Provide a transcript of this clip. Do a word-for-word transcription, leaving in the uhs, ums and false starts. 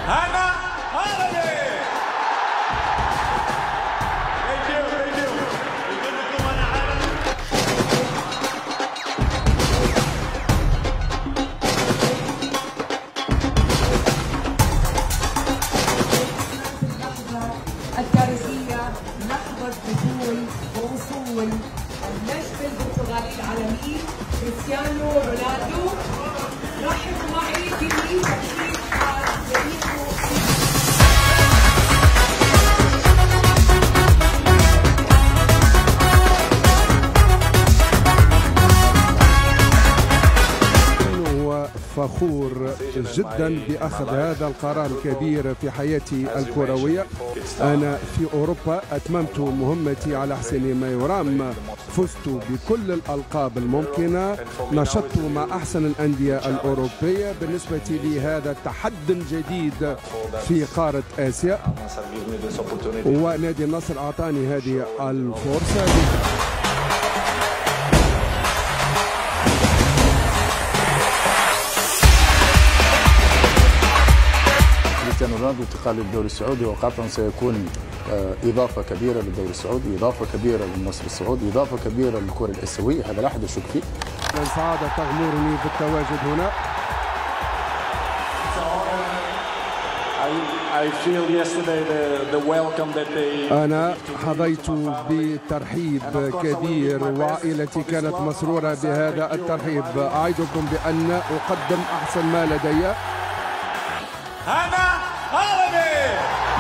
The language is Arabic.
Hannah Holiday. Thank you, thank you. يقول أنا عارف. التاريخية لحظة دخول ووصول النجم البرتغالي العالمي كريستيانو رونالدو. رحبوا معي بتكريم فريقه. فخور جدا بأخذ هذا القرار الكبير في حياتي الكروية. أنا في أوروبا أتممت مهمتي على أحسن ما يرام، فزت بكل الألقاب الممكنة، نشطت مع أحسن الأندية الأوروبية. بالنسبة لي هذا تحدي جديد في قارة آسيا، ونادي النصر أعطاني هذه الفرصة. كريستيانو رونالدو انتقال للدوري السعودي وقطعا سيكون إضافة كبيرة للدوري السعودي، إضافة كبيرة للنصر السعودي، إضافة كبيرة للكرة الآسيوية، هذا لا أحد يشك فيه. السعادة تغمرني بالتواجد هنا. أنا حظيت بترحيب كبير وعائلتي كانت مسرورة بهذا الترحيب. أعدكم بأن أقدم أحسن ما لدي. Hannah Holiday.